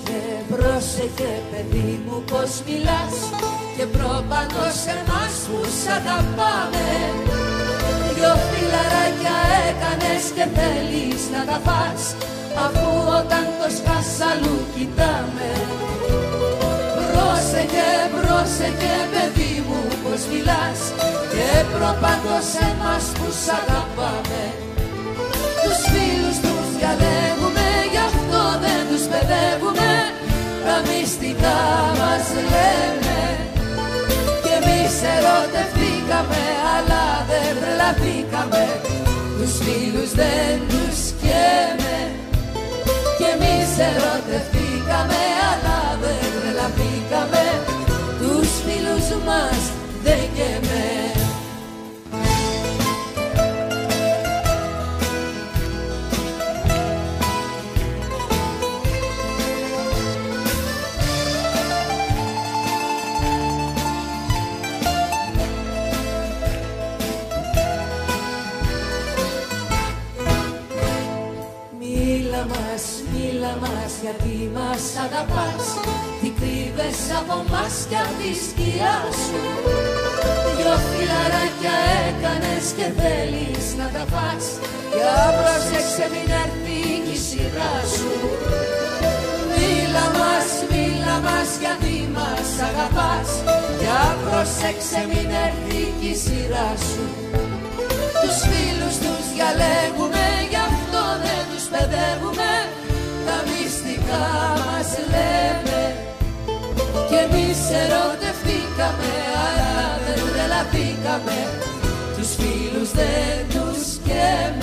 Πρόσεχε παιδί μου πως μιλάς και προπάνω σε εμάς που σ' αγαπάμε. Δυο φιλαράκια έκανες και θέλεις να τα φας, αφού όταν το σκάς αλλού κοιτάμε. Πρόσεχε, πρόσεχε παιδί μου πως μιλάς και προπάνω σε εμάς που σ' αγαπάμε. Τους φίλους τους διαλέγουμε, γι' αυτό δεν τους παιδεύουμε, τα μυστικά μας λέμε. Κι εμείς ερωτευτήκαμε αλλά δεν τρελαθήκαμε, τους φίλους δεν τους καίμε. Κι εμείς ερωτευτήκαμε αλλά δεν τρελαθήκαμε, τους φίλους μας δεν καίμε. Μίλα μας γιατί μας αγαπάς, τι κρύβες από μας κι απ' τη σκιά σου. Δυο φιλαράκια έκανες και θέλεις να τα φας, για πρόσεξε μην έρθει κι η σειρά σου. Μίλα μας γιατί μας αγαπάς, για πρόσεξε μην έρθει κι η σειρά σου. Τους φίλους τους διαλέγουμε, γι' αυτό δεν τους παιδεύουμε, τα μυστικά μας λέμε. Κι εμείς ερωτευτήκαμε αλλά δεν τρελαθήκαμε, τους φίλους δεν τους καίμε.